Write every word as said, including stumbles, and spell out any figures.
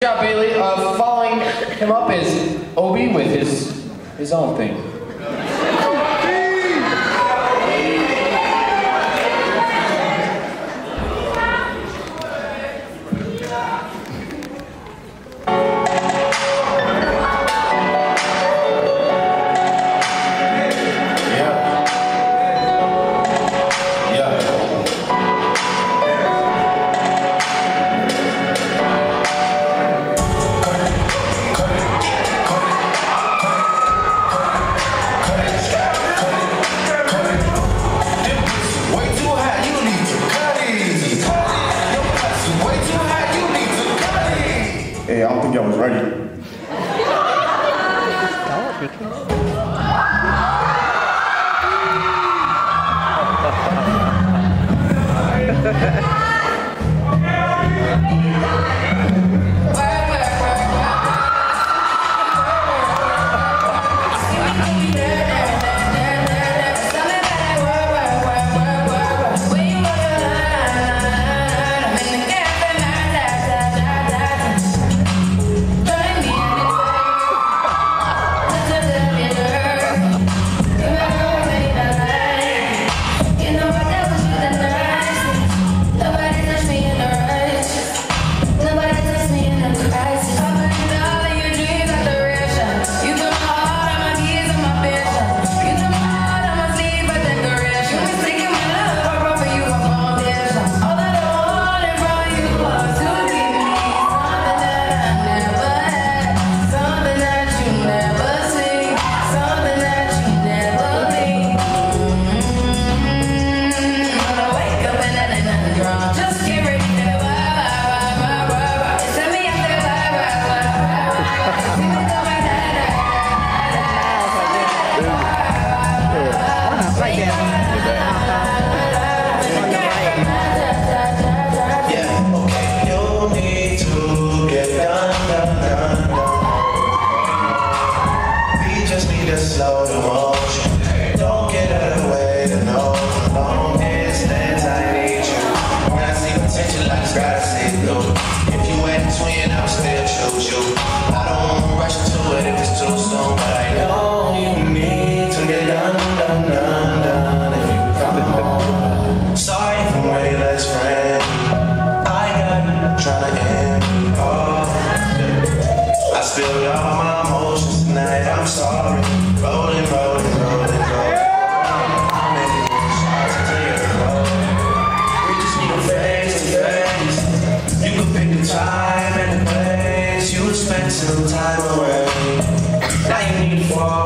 Good job, Bailey. Uh, following him up is Obi with his his own thing. Hey, I don't think y'all was ready. Slow the motion. Don't get out of the way to know the long distance I need you. When I see potential, I just gotta say no. If you ain't a twin, I'll still choose you. I don't wanna rush into it if it's too soon, but I know you need to get done, done, done, done. If you come home, sorry if I'm way less friendly. I got trying to end you off. I spilled all my emotions tonight. I'm sorry. Rolling, rolling, rolling, rolling. I'm making shots until you're cold. We just need a face to face. You can pick the time and the place. You would spend some time away. Now you need to fall.